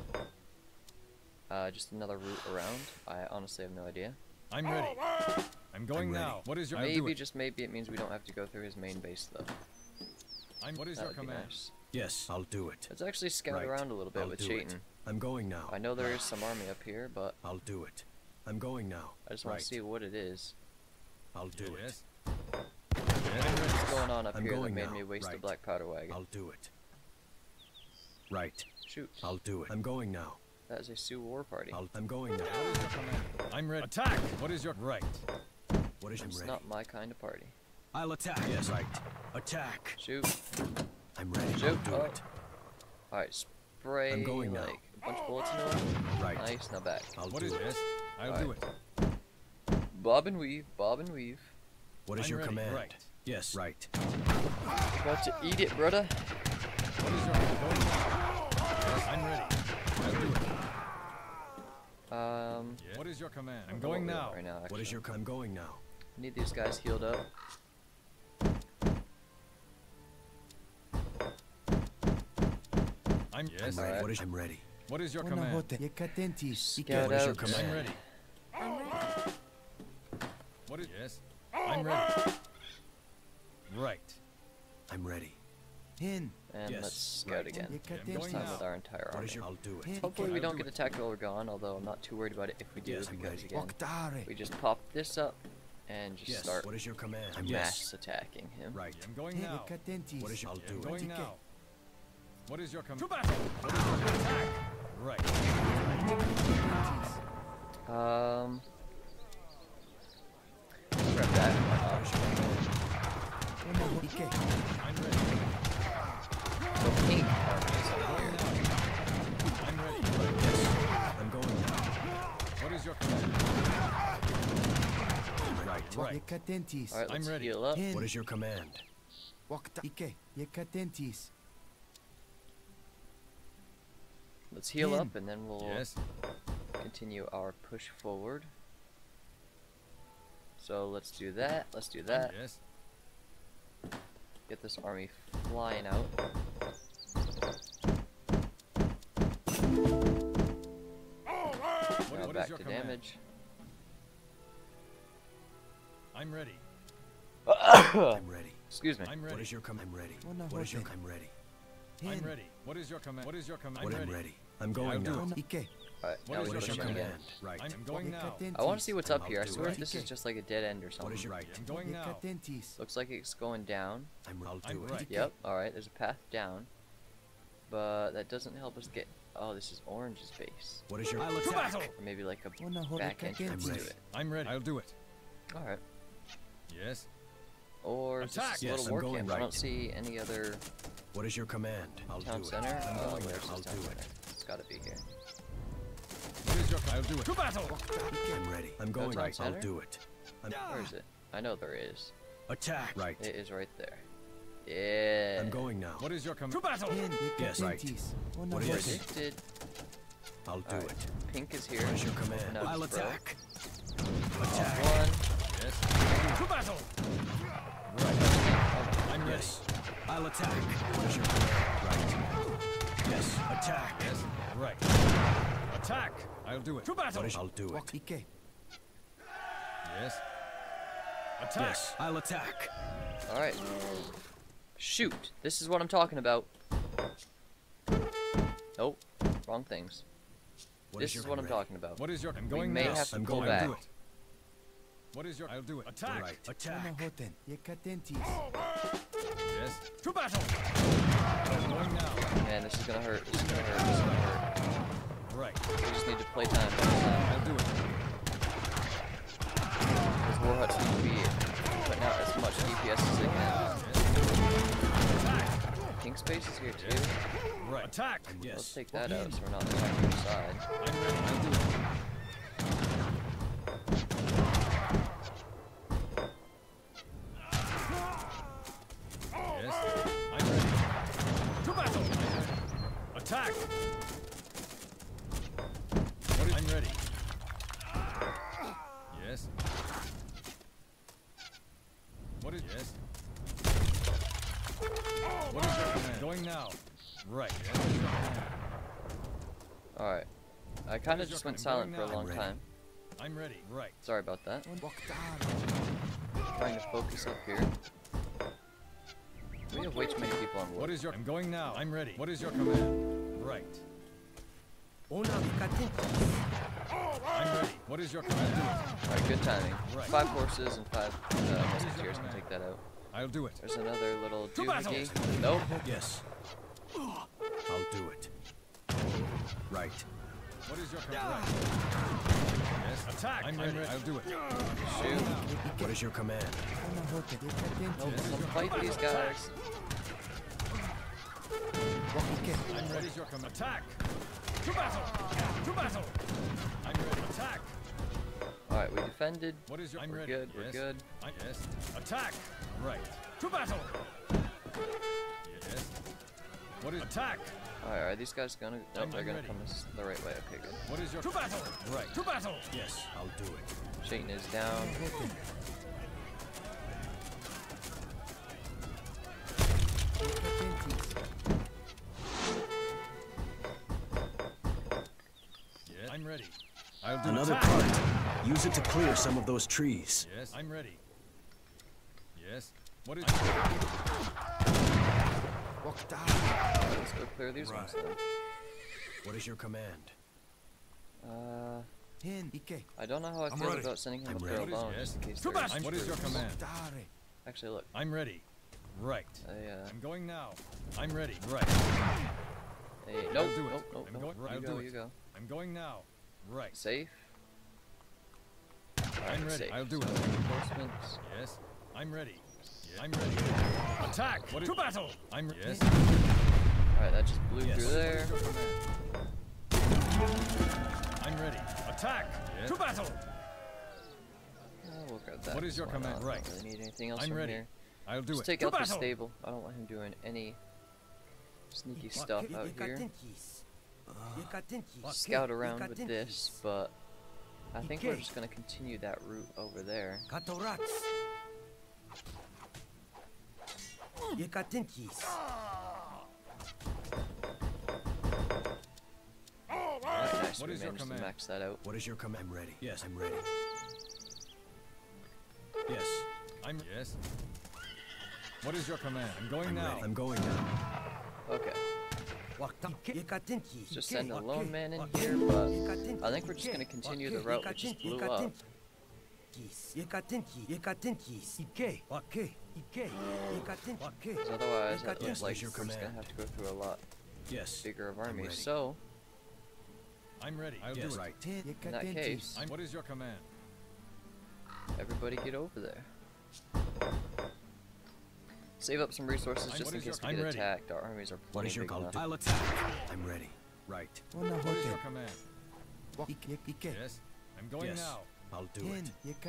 A: just another route around. I honestly have no idea.
E: I'm ready. I'm going now. What is your? I'll do
A: Maybe,
E: it.
A: just maybe, it means we don't have to go through his main base though.
E: What is
A: That
E: your
A: would be
E: command?
A: nice.
C: Yes, I'll do it.
A: Let's actually scout
C: Right.
A: around a little bit
C: I'll
A: with
C: do
A: Chayton.
C: it. I'm going now.
A: I know there is some army up here, but
C: I'll do it. I'm going now.
A: I just want
C: Right.
A: to see what it is.
C: I'll do it.
E: Yes.
A: What's going on up
C: I'm
A: here that
C: going
A: made
C: now.
A: me waste a
C: Right.
A: black powder wagon?
C: I'll do it. Right.
A: Shoot.
C: I'll do it. I'm going now.
A: That is a Sioux war party.
C: I'm going now.
E: What is your command? I'm ready. Attack. What is your right?
C: What is
A: It's
C: ready?
A: not my kind of party.
C: I'll attack. Yes, right. Attack.
A: Shoot.
C: I'm ready.
A: Shoot.
C: I'll do
A: Oh.
C: it.
A: Alright, spray
C: I'm going now.
A: like a bunch of bullets into him.
C: Right.
A: Nice, now back.
C: I'll
E: What
C: do
E: is
C: it.
E: this? I'll do it.
A: Bob and weave, bob and weave.
C: What is
E: I'm
C: your
E: ready.
C: command?
E: Right.
C: Yes, right.
A: About to eat it, brother.
E: What is your? I'm going now. Yes, I'm ready. I'll do it. What is your command? I'm going now.
A: Right now,
C: What is
A: actually.
C: your? I'm going now.
A: Need these guys healed up.
E: I'm yes.
C: I'm ready.
A: Alright.
C: What is? I'm ready.
E: What is your command?
A: Scout
C: What is your
A: out.
C: command?
E: I'm ready.
B: I'm ready.
E: What is? Yes. I'm ready. Right.
C: I'm ready.
A: And
C: Yes,
A: let's scout
C: right.
A: again.
E: I'm
A: This
E: going
A: time
E: now.
A: with our entire
C: What
A: army.
C: is your? I'll do it.
A: Hopefully we
E: I'll
A: don't
E: do
A: get
E: it.
A: attacked while we're gone, although I'm not too worried about it if we do,
C: Yes, I'm
A: because
C: ready.
A: again, we just pop this up and just
C: Yes.
A: start
C: What is your command?
A: mass attacking him.
C: Right.
E: I'm going now.
C: What is your? I'll
E: I'm
C: do it.
E: going now. What is your command? To battle. What is your attack? Right.
A: Grab that.
E: I'm ready.
A: So pink army is over here.
E: I'm ready.
C: I'm going now.
E: What is your command?
C: Right.
E: Right.
A: Alright,
E: I'm
A: let's
E: ready.
A: heal up.
C: What is your command?
A: Let's heal up and then we'll
E: Yes.
A: continue our push forward. So let's do that. Let's do that.
E: Yes.
A: Get this army flying out. Now
E: What
A: back
E: is your
A: to
E: command?
A: damage.
E: I'm ready.
C: I'm ready.
A: Excuse me.
E: I'm
C: What
E: ready.
C: is your command? I'm ready. What is your? I'm ready.
E: I'm ready. What is your command? What is your command?
C: What
E: I'm
C: I'm
E: ready.
C: ready. I'm
E: I'll
C: going
E: do
C: now.
E: it.
A: Alright,
E: What
A: now
E: is
A: we're
C: What is your
A: pushing again.
C: command? Right.
E: I'm going now.
A: I want to see what's up
C: I'll
A: here. I
C: do
A: swear
C: it.
A: this is just like a dead end or something.
C: What is your? Right.
E: I'm going now.
A: Looks like it's going down.
C: I'll
E: I'm
C: do it.
E: right.
A: Yep, alright, there's a path down. But that doesn't help us get... Oh, this is Orange's base.
C: What is your?
E: To battle.
A: Or maybe like a back entrance to
C: ready.
A: it.
E: I'm ready. I'll do it.
A: Alright.
E: Yes.
A: Or is this
E: Attack!
A: just a
C: Yes,
A: little
C: I'm
A: war
C: going
A: camp? I
C: right.
A: don't see any other
C: What is your command? I'll
A: town
C: do it.
A: center.
C: I'm
A: Oh,
C: going
A: where's
C: now. I'll
A: this town
C: do
A: center?
C: it.
A: It's gotta be here.
E: What is your command? I'll do it. To battle.
C: I'm ready. I'm going
A: town
C: right. I'll
A: center?
C: do it.
A: Where is it? I know there is.
C: Attack. Right.
A: It is right there. Yeah.
C: I'm going now.
E: What is your command? To battle.
C: Yes, right. What is it?
A: Predicted.
C: I'll do it.
A: Pink is here.
C: What is your command?
A: Now
C: I'll
A: it's pro.
C: attack.
A: Off
C: Attack.
A: one.
E: Yes. To battle!
C: I'm ready. Yes. I'll attack. What is your command? Right. Yes. Attack.
E: Yes. Right. Attack! I'll do it. To battle!
C: What is I'll do it.
E: Yes. Attack!
C: Yes. I'll attack.
A: All right. Shoot. This is what I'm talking about. Nope. Wrong things. This is what I'm talking about.
E: What is your... I'm
A: We
E: going
A: may
E: now.
A: have to
C: I'm
A: pull
C: going
A: back.
E: Do it. What is your... I'll do it. Attack!
C: Right. Attack.
E: Yes. To battle! I'm going now.
A: Man, this is gonna hurt. This is gonna hurt. This is gonna hurt.
E: Right.
A: We just need to play time.
E: I'll do it.
A: Because Warhut's need to be putting out as much DPS as they can.
E: Attack!
A: Pink space is here too.
E: Right. Attack!
C: Yes.
A: Let's take that out so we're not attacking the side.
E: I'm ready. I'll do it. Yes. I'm ready. To battle! Attack! What is... I'm ready. Yes. What is... Yes. What is your command? Going now. Right. Yes.
A: Alright. I kind of
E: is your
A: just went
E: command?
A: silent for a
E: Going
A: long
C: now. I'm
A: time.
E: I'm ready. Right.
A: Sorry about that. Trying to focus up here. We have way too many people on
E: What
A: wood.
E: is your... I'm going now. I'm ready. What is your command? Right. I'm ready. What is your command?
A: Alright, good timing.
E: Right.
A: 5 horses and 5 musketeers can take that out.
E: I'll do it.
A: There's another little
E: To battle!
A: doohickey. Nope.
C: Yes. I'll do it. Right.
E: What is your command? Right. Yes. Attack! I'm ready. I'll do it.
A: Shoot.
C: What is your command?
A: Nope. Let's fight these guys.
E: I'm ready. What is your command? Attack! To battle! To battle! I'm ready. Attack!
A: Alright, we defended.
E: What is your... I'm
A: We're
E: ready.
A: good, we're
E: Yes.
A: good.
E: Yes. Attack! Right. To battle! Yes. What is... Attack!
A: Alright, are these guys gonna... Nope,
E: I'm
A: they're gonna
E: ready.
A: come the right way. Okay, good.
E: What is your... To battle! Right. To battle!
C: Yes. I'll do it.
A: Shayton is down.
E: Yes. I'm ready. I'll do
C: Another
E: attack!
C: cart. Use it to clear some of those trees.
E: Yes. I'm ready. Yes. What is...
A: Let's go clear these ones then.
C: What is your command?
A: I don't know how I feel
C: ready.
A: about sending him
C: I'm
A: up there
C: ready.
A: alone,
E: Yes.
A: just in case
E: To
A: there's
E: battle! What is your
A: troops.
E: command?
A: Actually, look.
E: I'm ready. Right. I'm going now. I'm ready. Right.
A: Hey,
E: I'll
A: nope,
E: do it.
A: nope, nope,
E: I'm
A: nope.
E: going- I'll
A: You
E: do
A: go,
E: it.
A: you go.
E: I'm going now. Right.
A: Safe. Alright,
E: I'm ready.
A: safe.
E: I'll do it.
A: Reinforcements.
E: Yes. I'm ready. Yes. I'm ready. Attack! What is... To battle! I'm... Yes.
A: Alright, that just blew
C: Yes.
A: through there.
E: I'm ready. Attack! Yes. To battle!
A: We'll grab that.
E: What is your
A: Why
E: command?
A: not?
E: Right.
A: Don't really need anything else
E: I'm
A: from
E: ready.
A: here.
E: I'll do
A: Just
E: it.
A: take
E: To
A: out the
E: battle!
A: stable. I don't want him doing any sneaky stuff out here. Scout around with this, but I think we're just gonna continue that route over there. Alright, nice.
E: What
A: We
E: is your
A: managed to
E: command?
A: max that out.
C: What is your command? I'm ready. Yes, I'm ready. Yes.
E: I'm... Yes. What is your command? I'm going
C: I'm
E: now.
C: ready. I'm going now.
A: Okay. Let's just send a lone man in here, but I think we're just gonna continue the route we just blew up. Because otherwise, it looks
C: Yes,
A: like
C: is your
A: we're just gonna
C: command.
A: have to go through a lot
C: Yes.
A: bigger of
C: I'm
A: armies.
C: ready.
A: So,
E: I'm ready. I'll
C: Yes.
E: do it.
C: Right.
A: in that case,
E: What is your command?
A: everybody get over there. Save up some resources just in case we
E: I'm
A: get
E: ready.
A: attacked. Our armies are
C: What
A: plenty
C: is your
A: big
C: call?
A: enough.
C: I'll attack. I'm ready. Right.
E: What is your command? Yes. I'm going
C: Yes.
E: now.
C: I'll do it.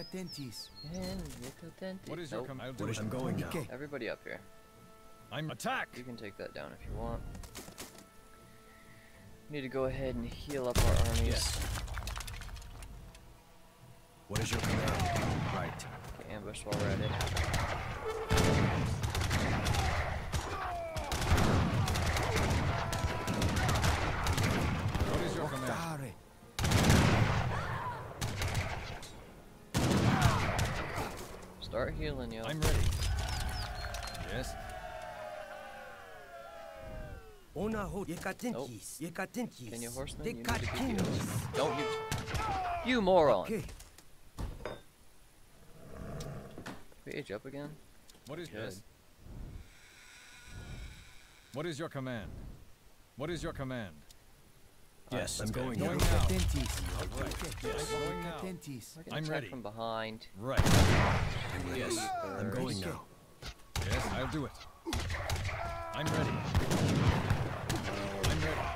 E: What is your
A: Nope.
E: command? I'll do
C: What
E: it.
C: is I'm going now?
A: Everybody up here.
E: I'm... Attack!
A: You can take that down if you want. We need to go ahead and heal up our armies.
C: Yes. What is your command? Right.
A: Get ambushed while we're at it.
E: What is your command?
A: Start healing, yo.
E: I'm ready. Yes.
A: Nope. Can you horseman? You need to be healed. Don't you? You moron!
G: Okay.
A: We age up again?
E: What is
A: Good.
E: yes? What is your command? What is your command?
C: Yes, I'm going
E: Going
C: now.
E: now.
G: Attentis.
E: Right. Yes. Going now.
G: Attentis.
A: I can
E: I'm
A: attack
E: ready.
A: from behind.
E: Right.
C: Yes, I'm going now.
E: Yes, I'll do it. I'm ready. I'm ready.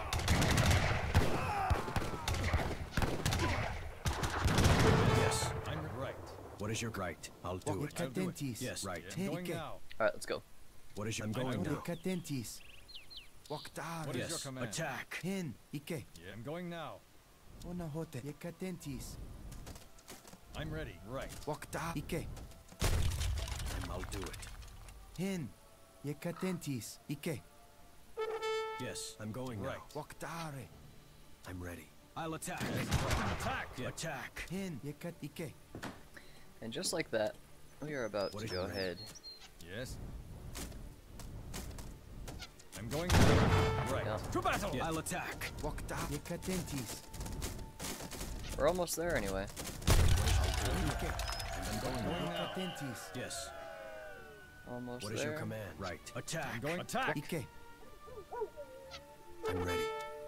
C: Yes.
E: I'm right.
C: What is your right? I'll do it.
E: I'll do it.
G: Attentis.
C: Yes, right.
E: I'm going now.
A: Alright, let's go.
C: What is your? I'm
E: I'm
C: going
E: going
C: now.
G: Attentis.
E: What is your
C: Yes.
E: command?
C: Attack.
G: Hen. Ike.
E: Yeah, I'm going now.
G: Ona hote. Attentis.
E: I'm ready. Right.
G: Ike.
C: I'll do it.
G: Hen. Attentis. Ike.
C: Yes, I'm going now.
E: Right.
C: I'm ready. I'll attack.
E: Attack.
C: Attack.
G: Hen. Ike.
A: And just like that, we are about
C: What
A: to
C: is
A: go
C: your
A: ahead.
E: Yes. I'm going now. Right.
A: Yeah.
E: To battle.
C: I'll attack.
G: Attentis.
A: We're almost there anyway.
C: I'm going
E: Going
C: now.
E: now.
G: Attentis.
C: Yes.
A: Almost
C: What
A: there.
C: is your command? Right. Attack.
E: I'm going attack.
G: Ike.
C: I'm ready.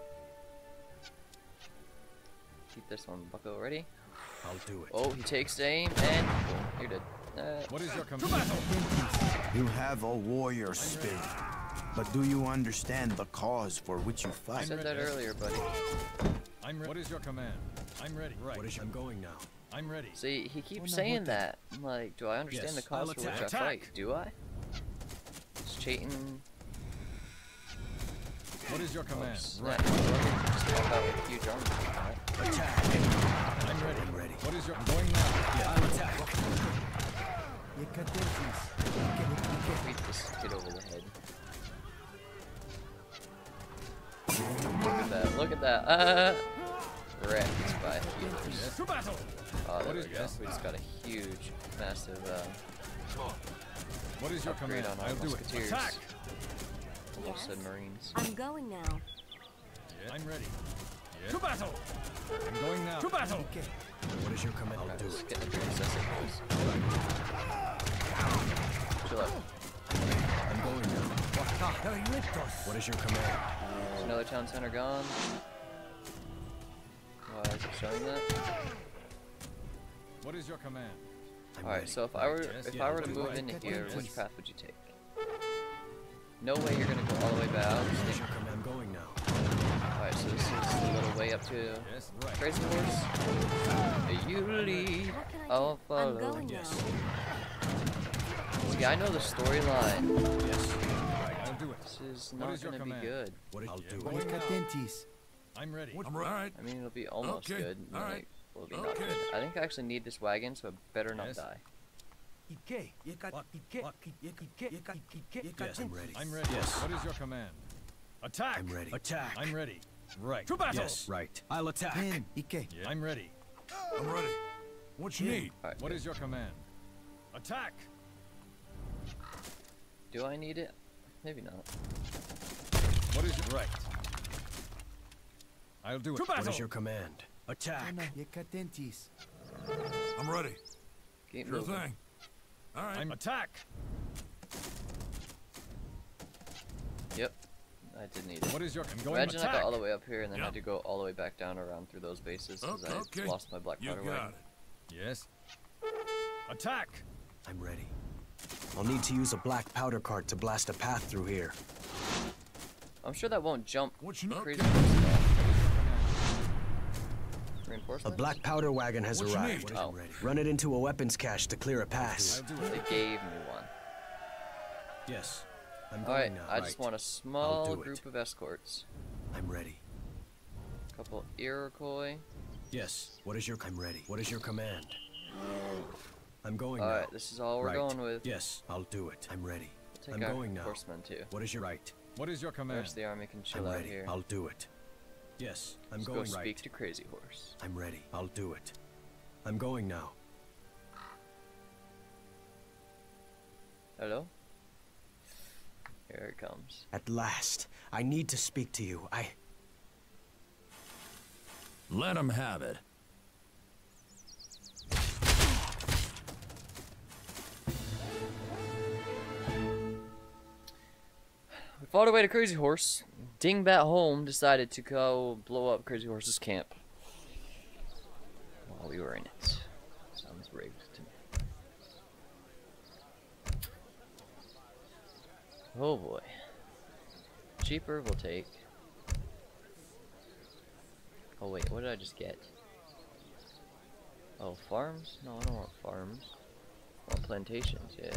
A: Keep this one bucko ready.
C: I'll do it.
A: Oh, he takes aim and boom, you're dead.
E: What is your command?
H: You have a warrior spirit, but do you understand the cause for which you
A: I
H: fight?
A: said that earlier, buddy.
E: I'm ready. What is your command? I'm ready. Right.
C: What is your? I'm going now.
E: I'm ready.
A: See, he keeps saying that. I'm like, do I understand
C: Yes,
A: the cause
C: I'll
A: for which I
C: attack.
A: fight? Do I? It's cheating.
E: What is your command?
A: Right. Just walk out with a huge army. Alright.
C: Attack.
E: I'm ready.
C: I'm ready.
E: What is your? I'm going now.
C: I'll attack.
G: Attentis.
A: Beat this kid over the head. Look at that. Look at that. Wrecked by healers.
E: Yes. To battle.
A: Oh, there
E: What
A: we
E: is
A: go.
E: this?
A: We just got a huge, massive
E: What is your
A: upgrade
E: command?
A: on our
E: I'll do it.
A: musketeers.
E: Attack.
A: Almost said marines.
B: I'm going now.
E: Yeah. I'm ready. Yeah. To battle. I'm going now. To battle.
C: What is your command? I'll do
A: Just
C: it.
A: getting a bit excessive, boys. Chill out.
C: I'm going now. What is your command?
A: There's another town center gone. Why is it showing that?
E: What is your command?
C: I'm
A: Alright,
C: ready.
A: so if I were
E: Yes.
A: if
E: Yeah,
A: I were to
E: right.
A: move
E: Right.
A: into
E: Right.
A: here,
E: Yes.
A: which path would you take? No way you're gonna go all the way back.
C: What is your command? I'm going now.
A: Alright, so this is the little way up to
E: Yes. Right.
A: Crazy Horse. You lead,
B: What can I
A: I'll
B: do? I'm
A: follow.
B: going
C: Yes.
B: now.
A: See, I know the storyline.
C: Yes.
E: I'll do it.
A: This is
E: What
A: not
E: is your
A: gonna be
E: command?
A: good.
C: What is? I'll do
E: Going
C: it.
E: now.
G: Attentis.
E: I'm ready.
F: I'm all right.
A: I mean, it'll be almost
F: Okay,
A: good.
F: all
A: Like,
F: right.
A: will be not
F: Okay.
A: good. I think I actually need this wagon, so I better not
E: Yes.
A: die.
C: Yes, I'm ready.
E: I'm ready.
C: Yes.
E: What is your command? Attack.
C: I'm ready. Attack.
E: I'm ready. Right. To battle.
C: Yes, right. I'll attack.
G: Hen. Ike.
E: Yeah. I'm ready.
F: I'm ready. What you need?
A: Alright,
E: What is your command? Attack.
A: do I need it? Maybe not.
E: What is your right? I'll do it. To
C: What
E: battle.
C: is your command? Attack.
G: Ona attentis.
F: I'm ready.
A: Keep
F: Sure
A: moving.
F: thing. All right.
E: I'm attack.
A: Yep, I did need it.
E: What is your? I'm going
A: Imagine I
E: attack.
A: got all the way up here and then
F: Yep.
A: had to go all the way back down around through those bases because
F: Okay.
A: I lost my black
F: You
A: powder
F: got
A: wagon.
F: it.
E: Yes. Attack.
C: I'm ready. I'll need to use a black powder cart to blast a path through here.
A: I'm sure that won't jump
F: What you need?
A: crazy.
F: Okay.
C: A
A: Reinforcements?
C: black powder wagon has
F: What you
C: arrived.
F: need?
A: Oh,
C: Run it into a weapons cache to clear a pass.
E: I'll do
A: they
E: it.
A: gave me one.
C: Yes. I'm going
A: Alright,
C: now.
A: I just
C: right.
A: want a small
C: do it.
A: group of escorts.
C: I'm ready.
A: Couple Iroquois.
C: Yes. What is your... I'm ready. What is your command? I'm going now.
A: Alright, this is all we're going with.
C: Yes, I'll do it. I'm ready.
A: Take
C: I'm
A: our
C: going now.
A: horsemen too.
C: What is your right?
E: What is your
A: The
E: command?
A: rest of the army can chill
C: I'm
A: out
C: ready.
A: here.
C: I'll do it. Yes, I'm
A: Let's
C: going
A: go
C: right.
A: speak to Crazy Horse.
C: I'm ready. I'll do it. I'm going now.
A: Hello? Here it comes.
C: At last. I need to speak to you.
F: Let him have it.
A: We fought our way to Crazy Horse. Dingbat Home decided to go blow up Crazy Horse's camp while we were in it. Sounds rigged to me. Oh boy. Cheaper we'll take. Oh wait, what did I just get? Oh, farms? No, I don't want farms. I want plantations, yeah.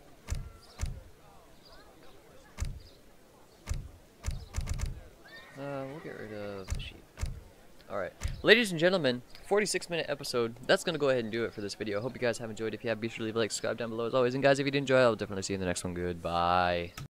A: We'll get rid of the sheep. Alright, ladies and gentlemen, 46-minute episode. That's going to go ahead and do it for this video. I hope you guys have enjoyed. If you have, be sure to leave a like, subscribe down below as always. And guys, if you did enjoy, I'll definitely see you in the next one. Goodbye.